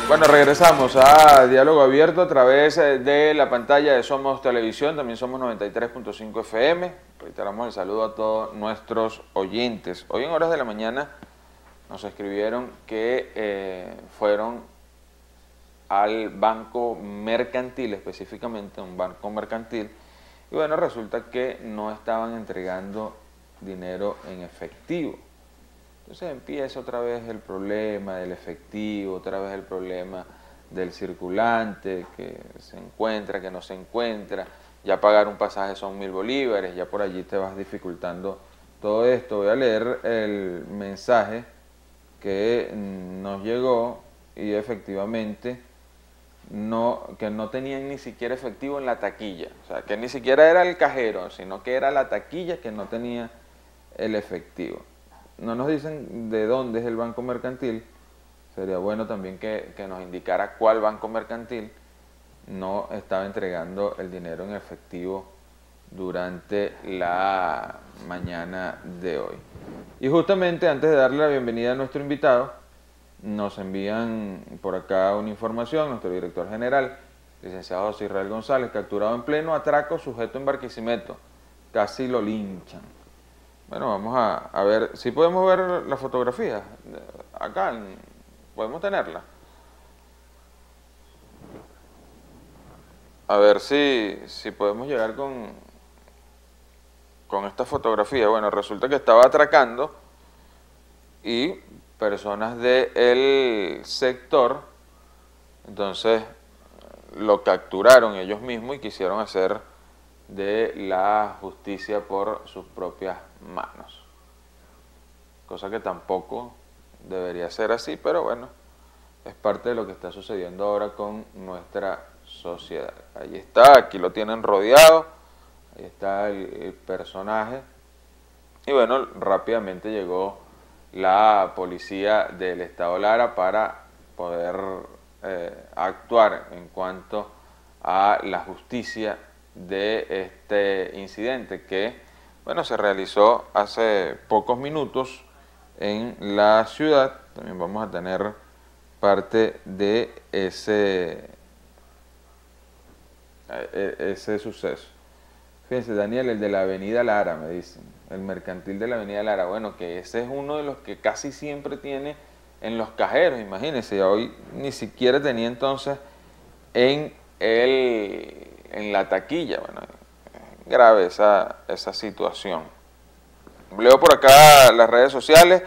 Bueno, regresamos a Diálogo Abierto a través de la pantalla de Somos Televisión, también somos 93.5 FM. Reiteramos el saludo a todos nuestros oyentes. Hoy en horas de la mañana nos escribieron que fueron al banco mercantil, específicamente un banco mercantil, y bueno, resulta que no estaban entregando dinero en efectivo. Entonces empieza otra vez el problema del efectivo, otra vez el problema del circulante, que se encuentra, que no se encuentra, ya pagar un pasaje son 1000 bolívares, ya por allí te vas dificultando todo esto. Voy a leer el mensaje que nos llegó y efectivamente que no tenían ni siquiera efectivo en la taquilla, o sea, que ni siquiera era el cajero, sino que era la taquilla que no tenía el efectivo. No nos dicen de dónde es el banco mercantil. Sería bueno también que nos indicara cuál banco mercantil no estaba entregando el dinero en efectivo durante la mañana de hoy. Y justamente antes de darle la bienvenida a nuestro invitado, nos envían por acá una información. Nuestro director general, licenciado José Israel González, capturado en pleno atraco, sujeto en Barquisimeto. Casi lo linchan. Bueno, vamos a ver, si podemos ver la fotografía, acá, podemos tenerla. A ver si podemos llegar con esta fotografía. Bueno, resulta que estaba atracando y personas del sector, entonces lo capturaron ellos mismos y quisieron hacer de la justicia por sus propias manos, cosa que tampoco debería ser así, pero bueno, es parte de lo que está sucediendo ahora con nuestra sociedad. Ahí está, aquí lo tienen rodeado, ahí está el personaje, y bueno, rápidamente llegó la policía del estado Lara para poder actuar en cuanto a la justicia de este incidente que, bueno, se realizó hace pocos minutos en la ciudad. También vamos a tener parte de ese suceso. Fíjense, Daniel, el de la avenida Lara, me dicen, el mercantil de la avenida Lara. Bueno, que ese es uno de los que casi siempre tiene en los cajeros, imagínense, hoy ni siquiera tenía entonces en la taquilla. Bueno, grave esa situación. Leo por acá las redes sociales.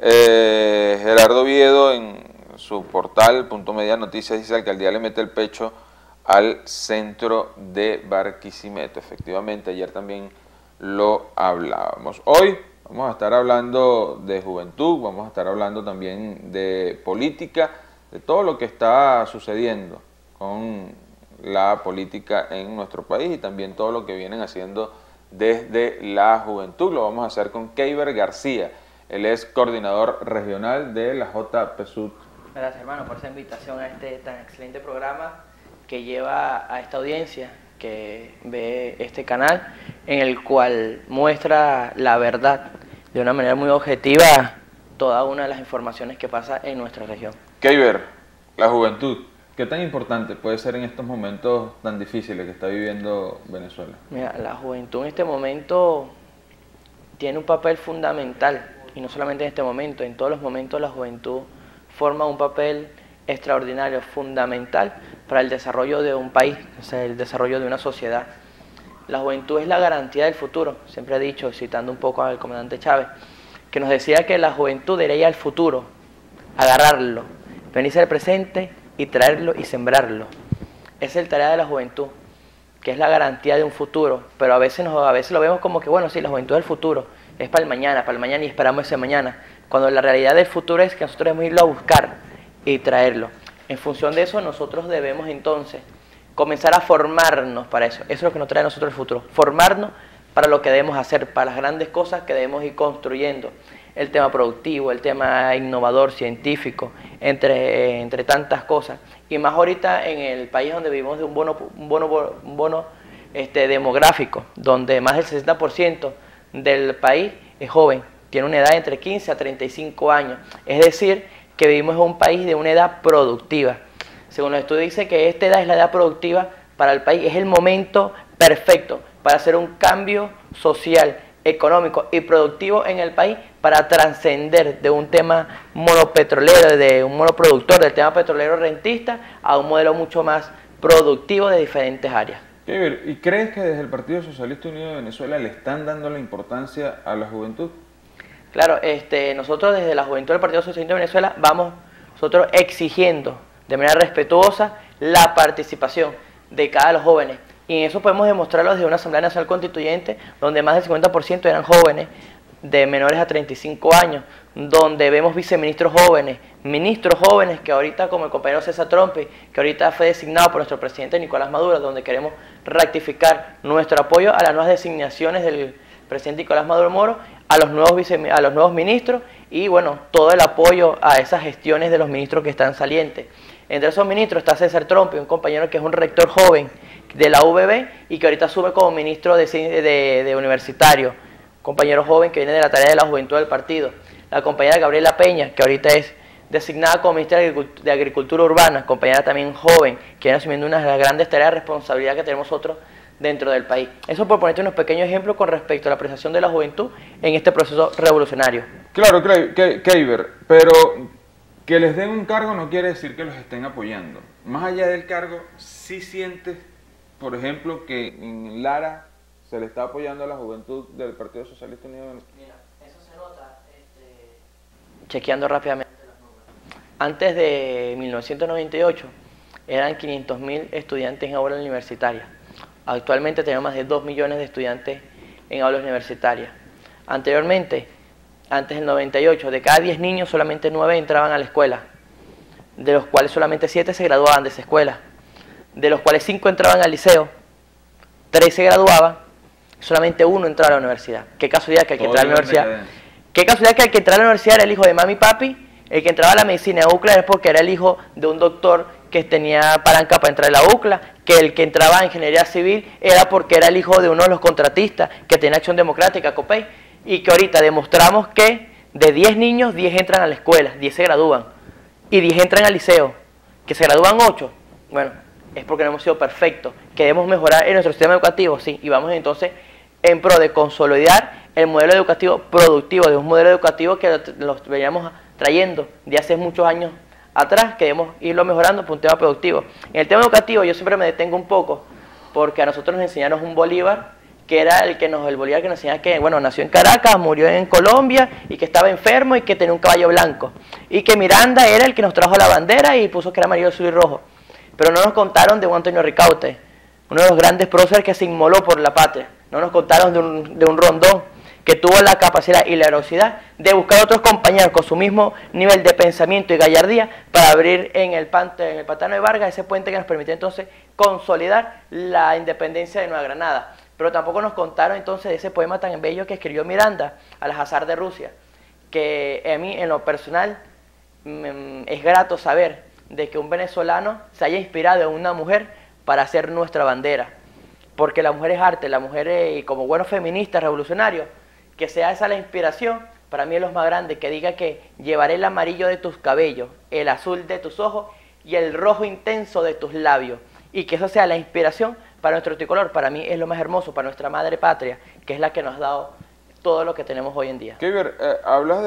Gerardo Oviedo en su portal Punto Media Noticias dice: alcaldía le mete el pecho al centro de Barquisimeto. Efectivamente, ayer también lo hablábamos. Hoy vamos a estar hablando de juventud, vamos a estar hablando también de política, de todo lo que está sucediendo con la política en nuestro país y también todo lo que vienen haciendo desde la juventud. Lo vamos a hacer con Keiber García. Él es coordinador regional de la JPSUT. Gracias, hermano, por esa invitación a este tan excelente programa que lleva a esta audiencia que ve este canal, en el cual muestra la verdad de una manera muy objetiva toda una de las informaciones que pasa en nuestra región. Keiber, la juventud, ¿qué tan importante puede ser en estos momentos tan difíciles que está viviendo Venezuela? Mira, la juventud en este momento tiene un papel fundamental, y no solamente en este momento, en todos los momentos la juventud forma un papel extraordinario, fundamental para el desarrollo de un país, o sea, el desarrollo de una sociedad. La juventud es la garantía del futuro. Siempre he dicho, citando un poco al comandante Chávez, que nos decía que la juventud debería ir al futuro, agarrarlo, venirse al presente y traerlo y sembrarlo. Esa es la tarea de la juventud, que es la garantía de un futuro, pero a veces lo vemos como que, bueno, sí, la juventud es el futuro, es para el mañana y esperamos ese mañana, cuando la realidad del futuro es que nosotros debemos irlo a buscar y traerlo. En función de eso, nosotros debemos entonces comenzar a formarnos para eso. Eso es lo que nos trae a nosotros el futuro, formarnos para lo que debemos hacer, para las grandes cosas que debemos ir construyendo. El tema productivo, el tema innovador, científico, entre tantas cosas. Y más ahorita en el país donde vivimos de un bono demográfico, donde más del 60% del país es joven, tiene una edad entre 15 a 35 años. Es decir, que vivimos en un país de una edad productiva. Según los estudios dice que esta edad es la edad productiva para el país, es el momento perfecto para hacer un cambio social, económico y productivo en el país para trascender de un tema monopetrolero, de un monoproductor, del tema petrolero rentista, a un modelo mucho más productivo de diferentes áreas. ¿Y crees que desde el Partido Socialista Unido de Venezuela le están dando la importancia a la juventud? Claro, nosotros desde la juventud del Partido Socialista de Venezuela vamos nosotros exigiendo de manera respetuosa la participación de cada los jóvenes. Y en eso podemos demostrarlo desde una Asamblea Nacional Constituyente, donde más del 50% eran jóvenes de menores a 35 años, donde vemos viceministros jóvenes, ministros jóvenes, que ahorita, como el compañero César Trompi, que ahorita fue designado por nuestro presidente Nicolás Maduro, donde queremos ratificar nuestro apoyo a las nuevas designaciones del presidente Nicolás Maduro Moro, a los nuevos ministros, y bueno, todo el apoyo a esas gestiones de los ministros que están salientes. Entre esos ministros está César Trompi, un compañero que es un rector joven de la UBB y que ahorita sube como ministro de universitario, compañero joven que viene de la tarea de la juventud del partido. La compañera Gabriela Peña, que ahorita es designada como ministra de Agricultura Urbana, compañera también joven, que viene asumiendo una de las grandes tareas de responsabilidad que tenemos nosotros dentro del país. Eso por ponerte unos pequeños ejemplos con respecto a la apreciación de la juventud en este proceso revolucionario. Claro, Keiber, pero que les den un cargo no quiere decir que los estén apoyando. Más allá del cargo, ¿sí sientes, por ejemplo, que en Lara se le está apoyando a la juventud del Partido Socialista Unido de Venezuela? Mira, eso se nota, chequeando rápidamente los números. Antes de 1998 eran 500.000 estudiantes en aulas universitarias. Actualmente tenemos más de 2 millones de estudiantes en aulas universitarias. Anteriormente, antes del 98, de cada 10 niños solamente 9 entraban a la escuela, de los cuales solamente 7 se graduaban de esa escuela, de los cuales 5 entraban al liceo, 3 se graduaban, solamente 1 entraba a la universidad. Qué casualidad que el que entraba a la universidad, qué casualidad que el que entraba a la universidad era el hijo de mami y papi, el que entraba a la medicina de UCLA es porque era el hijo de un doctor que tenía palanca para entrar a la UCLA, que el que entraba a ingeniería civil era porque era el hijo de uno de los contratistas que tenía Acción Democrática, COPEI, y que ahorita demostramos que de 10 niños, 10 entran a la escuela, 10 se gradúan, y 10 entran al liceo, que se gradúan 8, bueno, es porque no hemos sido perfectos, queremos mejorar en nuestro sistema educativo, sí, y vamos entonces en pro de consolidar el modelo educativo productivo, de un modelo educativo que los veníamos trayendo de hace muchos años atrás, queremos irlo mejorando por un tema productivo. En el tema educativo yo siempre me detengo un poco, porque a nosotros nos enseñaron un Bolívar, que era el Bolívar que nos enseñaba que, bueno, nació en Caracas, murió en Colombia, y que estaba enfermo y que tenía un caballo blanco, y que Miranda era el que nos trajo la bandera y puso que era amarillo, azul y rojo. Pero no nos contaron de Juan Antonio Ricaurte, uno de los grandes próceres que se inmoló por la patria. No nos contaron de un Rondón que tuvo la capacidad y la heroicidad de buscar a otros compañeros con su mismo nivel de pensamiento y gallardía para abrir en el pantano de Vargas ese puente que nos permitió entonces consolidar la independencia de Nueva Granada. Pero tampoco nos contaron entonces de ese poema tan bello que escribió Miranda al azar de Rusia, que a mí en lo personal es grato saber de que un venezolano se haya inspirado en una mujer para hacer nuestra bandera, porque la mujer es arte, la mujer y como buenos feministas revolucionarios, que sea esa la inspiración, para mí es lo más grande, que diga que llevaré el amarillo de tus cabellos, el azul de tus ojos y el rojo intenso de tus labios, y que eso sea la inspiración para nuestro tricolor. Para mí es lo más hermoso, para nuestra madre patria, que es la que nos ha dado todo lo que tenemos hoy en día. Keiber, hablas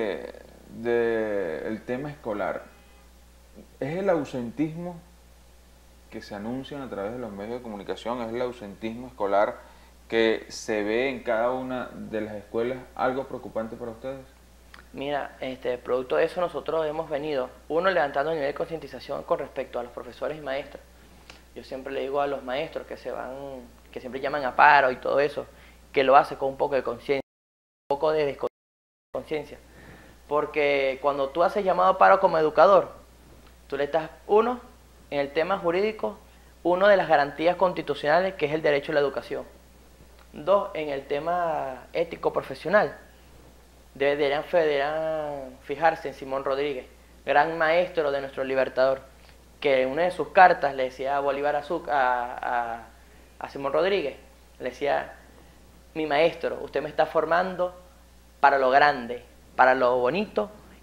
de el tema escolar. ¿Es el ausentismo que se anuncian a través de los medios de comunicación, es el ausentismo escolar que se ve en cada una de las escuelas algo preocupante para ustedes? Mira, producto de eso nosotros hemos venido, levantando el nivel de concientización con respecto a los profesores y maestros. Yo siempre le digo a los maestros que siempre llaman a paro y todo eso, que lo hace con un poco de conciencia, un poco de desconciencia. Porque cuando tú haces llamado a paro como educador, tú le estás, en el tema jurídico, de las garantías constitucionales, que es el derecho a la educación. 2, en el tema ético profesional, deberán fijarse en Simón Rodríguez, gran maestro de nuestro libertador, que en una de sus cartas le decía a Bolívar a Simón Rodríguez, le decía: mi maestro, usted me está formando para lo grande, para lo bonito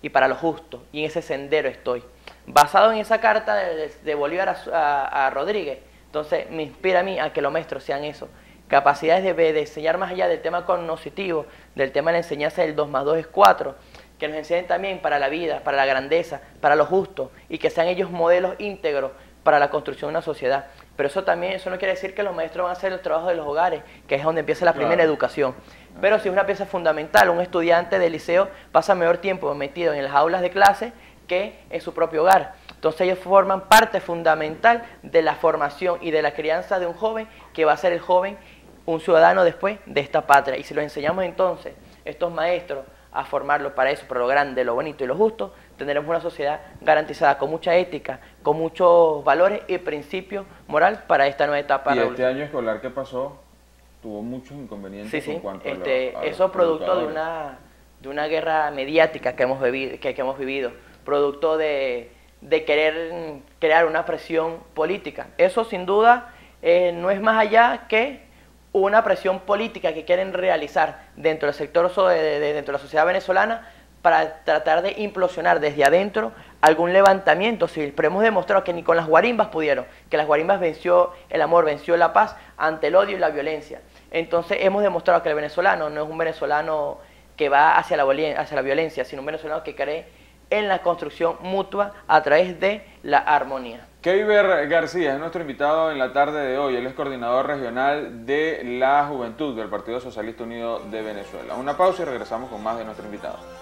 y para lo justo, y en ese sendero estoy. Basado en esa carta de Bolívar a Rodríguez, entonces me inspira a mí a que los maestros sean eso, capacidades de enseñar más allá del tema cognoscitivo, del tema de la enseñanza del 2 más 2 es 4, que nos enseñen también para la vida, para la grandeza, para lo justo, y que sean ellos modelos íntegros para la construcción de una sociedad. Pero eso también, eso no quiere decir que los maestros van a hacer el trabajo de los hogares, que es donde empieza la primera educación. Pero sí es una pieza fundamental. Un estudiante de liceo pasa mejor tiempo metido en las aulas de clase que en su propio hogar. Entonces ellos forman parte fundamental de la formación y de la crianza de un joven, que va a ser el joven un ciudadano después de esta patria. Y si los enseñamos entonces, estos maestros, a formarlo para eso, para lo grande, lo bonito y lo justo, tendremos una sociedad garantizada con mucha ética, con muchos valores y principios moral para esta nueva etapa. ¿Y este año escolar que pasó tuvo muchos inconvenientes? Sí, en cuanto a eso producto de una guerra mediática que hemos vivido, producto de querer crear una presión política. Eso sin duda no es más allá que una presión política que quieren realizar dentro del sector, dentro de la sociedad venezolana, para tratar de implosionar desde adentro algún levantamiento civil. Pero hemos demostrado que ni con las guarimbas pudieron, que las guarimbas venció el amor, venció la paz ante el odio y la violencia. Entonces hemos demostrado que el venezolano no es un venezolano que va hacia la violencia, sino un venezolano que cree en la construcción mutua a través de la armonía. Keiber García es nuestro invitado en la tarde de hoy. Él es coordinador regional de la Juventud del Partido Socialista Unido de Venezuela. Una pausa y regresamos con más de nuestro invitado.